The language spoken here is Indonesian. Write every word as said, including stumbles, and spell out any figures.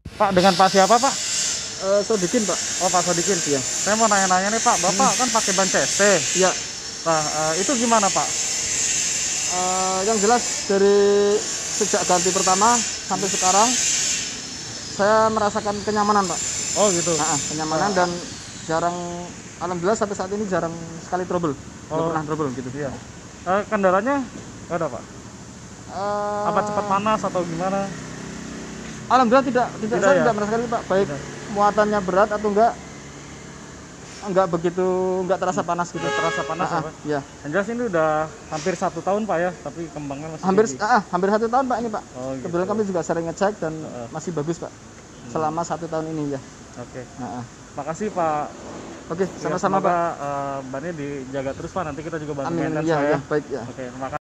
Pak, dengan Pak siapa, Pak? Uh, Sodikin, Pak. Oh, Pak Sodikin. Iya. Saya mau nanya-nanya nih, Pak. Bapak hmm. kan pakai ban C S T. Iya. Nah, uh, itu gimana, Pak? Uh, yang jelas dari sejak ganti pertama sampai sekarang saya merasakan kenyamanan, Pak. Oh, gitu. Nah, kenyamanan nah. Dan jarang, alhamdulillah sampai saat ini jarang sekali trouble. Oh. Nggak pernah trouble gitu. Iya. Uh, kendalanya nggak ada, Pak? Uh, Apa cepat panas atau gimana? Alhamdulillah tidak, tidak, tidak saya ya? tidak merasakan itu, Pak. Baik tidak. Muatannya berat atau enggak, enggak begitu, enggak terasa panas gitu. Enggak terasa panas, ah, ya, Pak? Iya. Yang jelas ini udah hampir satu tahun, Pak, ya, tapi kembangnya masih hampir, tinggi. ah, hampir satu tahun, Pak, ini, Pak. Oh, gitu. Kebetulan kami juga sering ngecek dan uh. masih bagus, Pak. Hmm. Selama satu tahun ini ya. Oke. Okay. Nah, makasih, Pak. Oke, sama-sama, ya, Pak. Uh, bannya dijaga terus, Pak. Nanti kita juga bantu maintenance ya, ya. Baik ya. Oke, terima kasih.